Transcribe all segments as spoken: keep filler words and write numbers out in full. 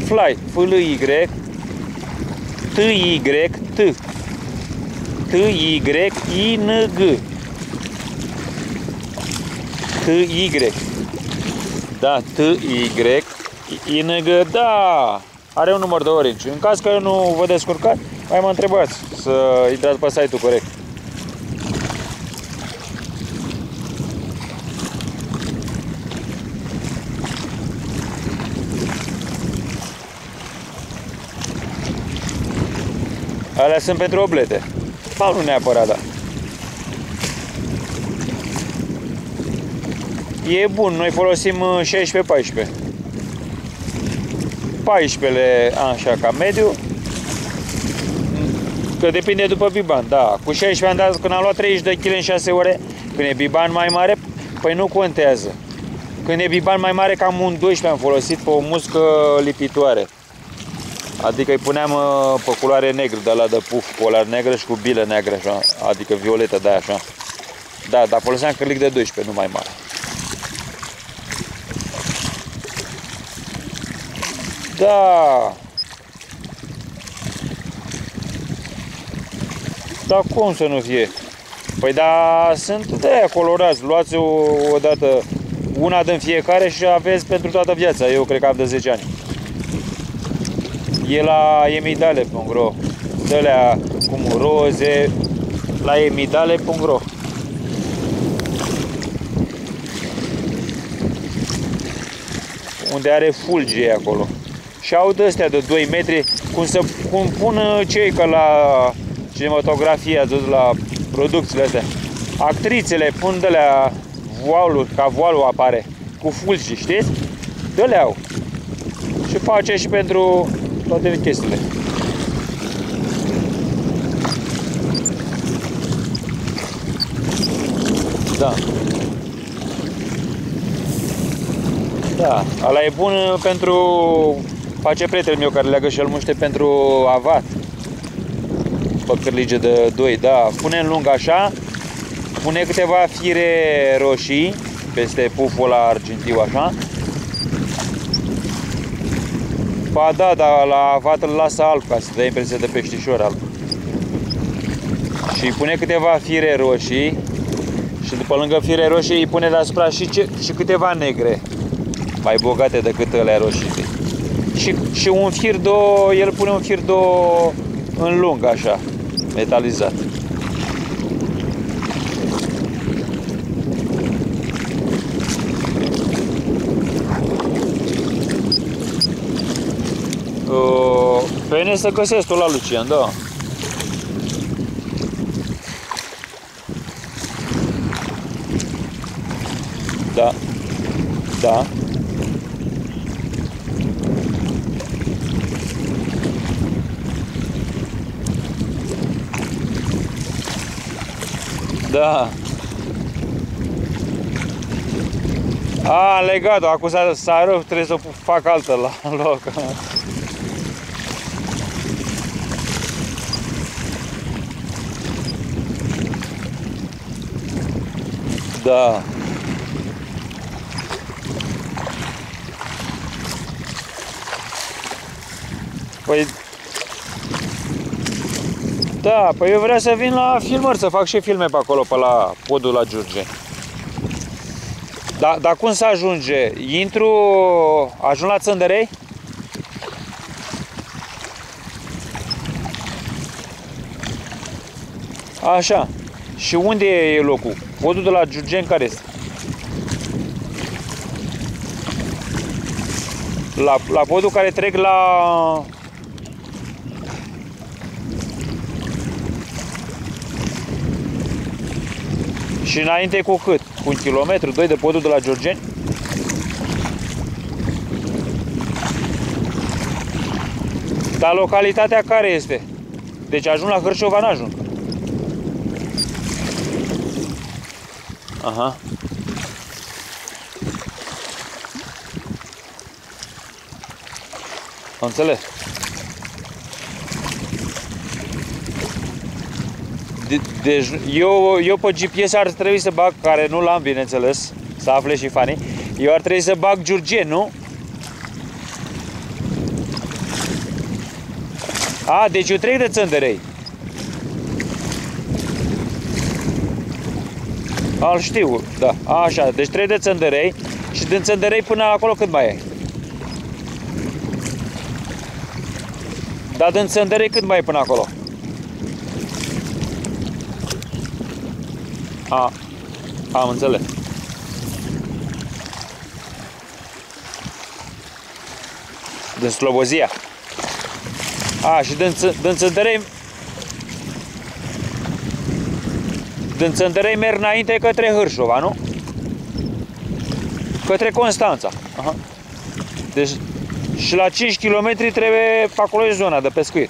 Fly, F L Y T Y T T Y I N G T Y. Da, T Y I N G, da. Are un număr de Orange. În caz că nu vă descurcați, mai mă întrebați să intrați pe site-ul corect. Alea sunt pentru oblete. Sau nu neapărat, da. E bun, noi folosim șaisprezece paisprezece. paisprezece așa, ca mediu. Că depinde după biban, da. Cu șaisprezece am dat, când am luat treizeci de kilograme în șase ore, când e biban mai mare, păi nu contează. Când e biban mai mare, cam un doisprezece am folosit pe o muscă lipitoare. Adică îi puneam pe culoare negră, de la de puf, polar negră și cu bilă neagră, așa, adică violetă, de așa. Da, dar foloseam cârlic de doisprezece, nu mai mare. Da. Dar cum să nu fie? Păi da, sunt de aia colorați, luați o, o dată, una din fiecare și aveți pentru toată viața. Eu cred că am de zece ani. E la emidale punct ro, de-alea cum roze, la emidale punct ro. Unde are fulgie acolo. Și au de-astea de doi metri, cum, să, cum pun cei că la cinematografie, ați văzut la producțiile astea. Actrițele pun de-alea voaluri, ca voalul apare, cu fulgi, știți? De-alea au. Și face și pentru toate chestiile. Da. Da, ăla e bun pentru... Face prietenul meu care leagă și el muște pentru avat. Pe cârlige de doi, da. Pune în lung așa, pune câteva fire roșii peste puful ăla argintiu așa. Ba da, dar la avat îl lasă alb ca să dă impresia de peștișor alb. Și pune câteva fire roșii și după lângă fire roșii îi pune deasupra și, ce, și câteva negre, mai bogate decât alea roșii. Și, și un fir două, el pune un fir două în lung așa, metalizat. Uh, pene să găsesc tu la Lucian, da. Da. Da. Da. A, legat-o, acum s-a rău, trebuie să o fac altă la loc. Da. Păi... Da, păi eu vreau să vin la filmări, să fac și filme pe acolo, pe la podul la Giurgeni. Da, dar cum să ajunge? Intru, ajung la Țândărei? Așa. Și unde e locul? Podul de la Giurgeni care este? La, la podul care trec la... Și înainte cu cât? Cu un kilometru, doi de podul de la Giurgeni? Dar localitatea care este? Deci ajung la Hârșova, n-ajung. Aha. Am înțeles. De, deci eu, eu pe G P S ar trebui să bag, care nu l-am, bineînțeles, să afle și fanii, eu ar trebui să bag Giurgeni, nu? A, deci eu trec de Țăndărei. Al știu, da, așa, deci trec de Țăndărei și din Țăndărei până acolo cât mai e? Dar din Țăndărei cât mai e până acolo? A, am înțeles. Din Slobozia. A, și din, din Țăndărei din Țăndărei merg înainte către Hârșova, nu? Către Constanța. Aha. Deci și la cinci kilometri trebuie, pe acolo e zona de pescuit.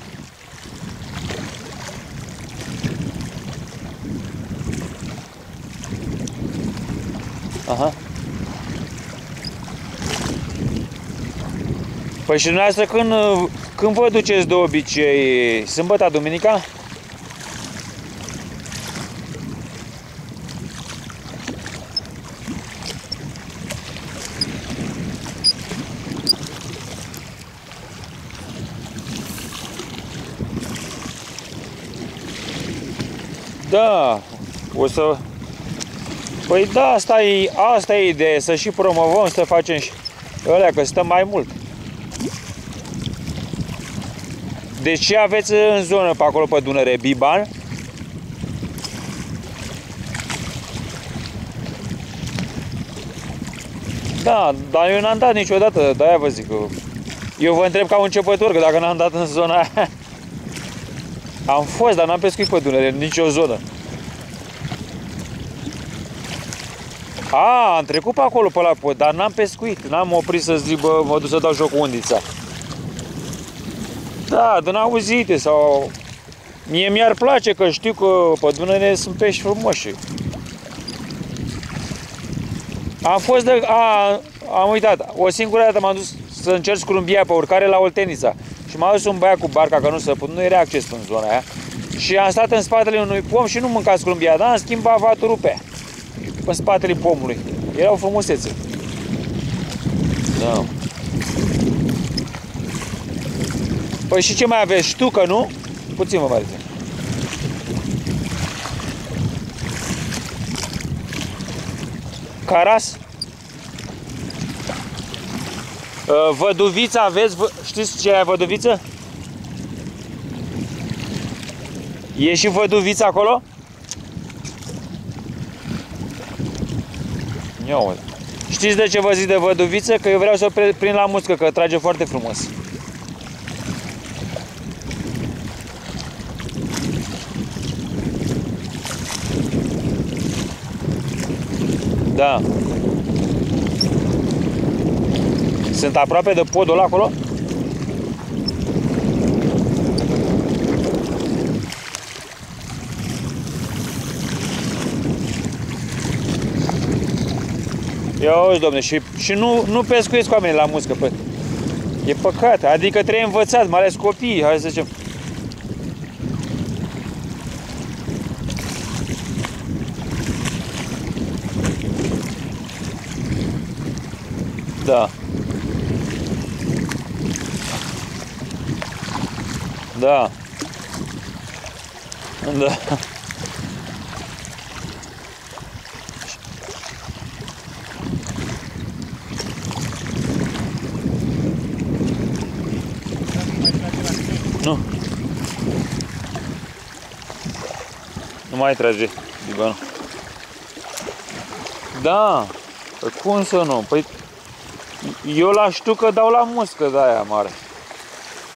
Aha. Păi și dumneavoastră când, când vă duceți de obicei? Sâmbătă, duminica? Da, o să... Păi da, asta e, asta e ideea, să și promovăm, să facem și ălea, că stăm mai mult. Deci ce aveți în zonă pe acolo pe Dunăre? Biban? Da, dar eu n-am dat niciodată, de-aia vă zic că... Eu vă întreb ca un începător, că dacă n-am dat în zona aia... Am fost, dar n-am pescuit pe Dunăre, în nicio zonă. A, am trecut pe acolo, pe la pod, dar n-am pescuit. N-am oprit să zic, bă, mă duc să dau joc cu undița. Da, din auzite sau... Mie mi-ar place, că știu că pe Dunăre sunt pești frumoși. Am fost de... A, am uitat. O singură dată m-am dus să încerc scrumbia pe urcare la Oltenița. Și m-a dus un băiat cu barca, că nu se put, nu era acces în zona aia. Și am stat în spatele unui pom și nu mânca scrumbia, dar am schimbat vaturul pe aia. În spatele pomului. Erau frumusețe. Da. Păi și ce mai aveți? Ștucă, nu? Puțin mă mărite. Caras? Văduviță aveți? Știți ce e văduviță? E și văduviță acolo? Ia. Știți de ce vă zic de văduviță? Că eu vreau să o prind la muscă, că trage foarte frumos. Da. Sunt aproape de podul ăla acolo? Ia uzi, domne, și, și nu, nu pescuiesc oamenii la muscă, păi. E păcat, adică trebuie învățat, mai ales copiii, hai să zicem. Da. Da. Da. Nu. Nu mai trage bibanul. Da. Păi cum să nu? Păi eu la știu că dau la muscă de aia mare.